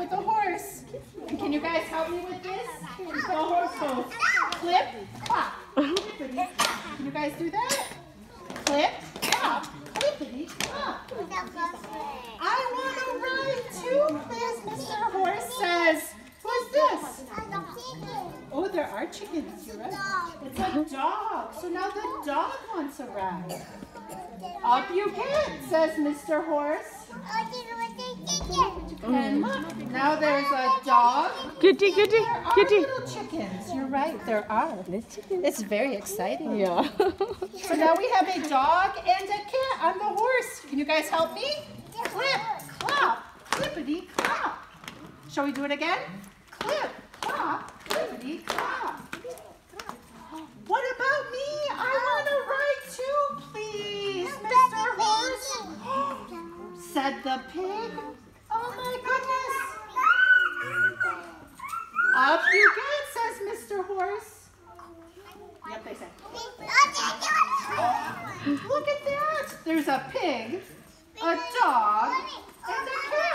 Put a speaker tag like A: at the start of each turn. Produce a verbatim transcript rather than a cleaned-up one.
A: with the horse. And can you guys help me with this? The horse goes clip, clop, clippity. Can you guys do that? Clip, clop, clippity, clop. I want to ride too, please. Mister Horse says, what's this? Oh, there are chickens. You're right. It's a dog. So now the dog wants a ride. Up you get, says Mister Horse. And look, now there's a dog.
B: Goody, goody,
A: There are
B: goody.
A: little chickens. You're right, there are. It's very exciting.
B: Yeah.
A: So now we have a dog and a cat on the horse. Can you guys help me? Clip, clop, clippity, clop. Shall we do it again? Clip, clop, clippity, clop. What about me? I want to ride too, please, Mister Horse. Said the pig. Oh my goodness. Up you get, says Mister Horse. Yep, they say. Look at that. There's a pig, a dog, and a cat.